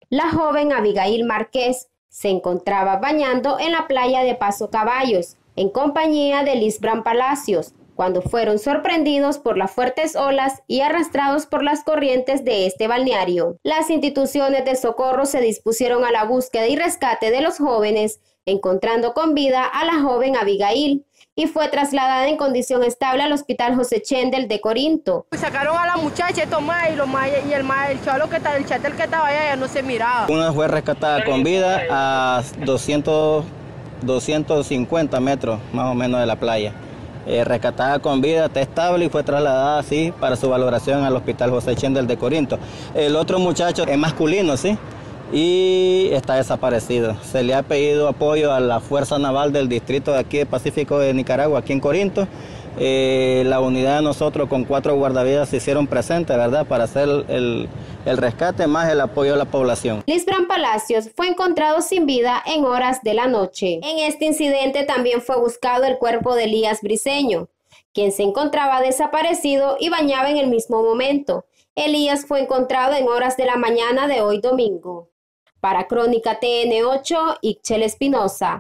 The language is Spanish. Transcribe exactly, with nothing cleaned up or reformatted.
La joven Abigail Márquez se encontraba bañando en la playa de Paso Caballos, en compañía de Lisbran Palacios, cuando fueron sorprendidos por las fuertes olas y arrastrados por las corrientes de este balneario. Las instituciones de socorro se dispusieron a la búsqueda y rescate de los jóvenes, encontrando con vida a la joven Abigail, y fue trasladada en condición estable al Hospital José Chendel de Corinto. Sacaron a la muchacha estos más y, los más, y el, más, el chalo que está, el chatel que estaba allá ya no se miraba. Una fue rescatada con vida a doscientos, doscientos cincuenta metros más o menos de la playa. Eh, rescatada con vida, está estable y fue trasladada así para su valoración al Hospital José Chendel de Corinto. El otro muchacho es masculino, sí, y está desaparecido. Se le ha pedido apoyo a la Fuerza Naval del distrito de aquí de Pacífico de Nicaragua, aquí en Corinto. Eh, la unidad de nosotros con cuatro guardavidas se hicieron presentes, ¿verdad?, para hacer el, el rescate más el apoyo a la población. Lisbran Palacios fue encontrado sin vida en horas de la noche. En este incidente también fue buscado el cuerpo de Elías Briceño, quien se encontraba desaparecido y bañaba en el mismo momento. Elías fue encontrado en horas de la mañana de hoy domingo. Para Crónica T N ocho, Ixchel Espinosa.